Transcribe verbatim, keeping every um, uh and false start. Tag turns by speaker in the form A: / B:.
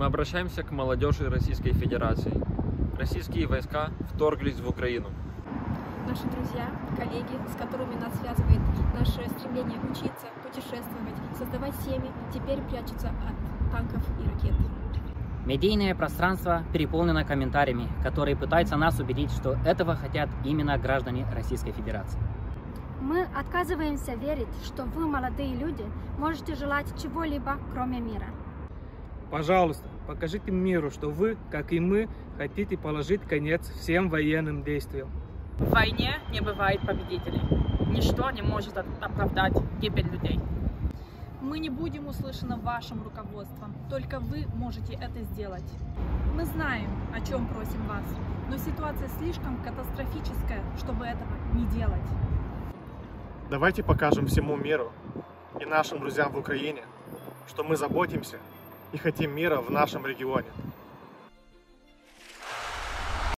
A: Мы обращаемся к молодежи Российской Федерации. Российские войска вторглись в Украину.
B: Наши друзья, коллеги, с которыми нас связывает наше стремление учиться, путешествовать, создавать семьи, теперь прячутся от танков и ракет.
C: Медийное пространство переполнено комментариями, которые пытаются нас убедить, что этого хотят именно граждане Российской Федерации.
D: Мы отказываемся верить, что вы, молодые люди, можете желать чего-либо, кроме мира.
E: Пожалуйста, покажите миру, что вы, как и мы, хотите положить конец всем военным действиям.
F: В войне не бывает победителей. Ничто не может оправдать гибель людей.
G: Мы не будем услышаны вашим руководством, только вы можете это сделать. Мы знаем, о чем просим вас, но ситуация слишком катастрофическая, чтобы этого не делать.
H: Давайте покажем всему миру и нашим друзьям в Украине, что мы заботимся и хотим мира в нашем регионе.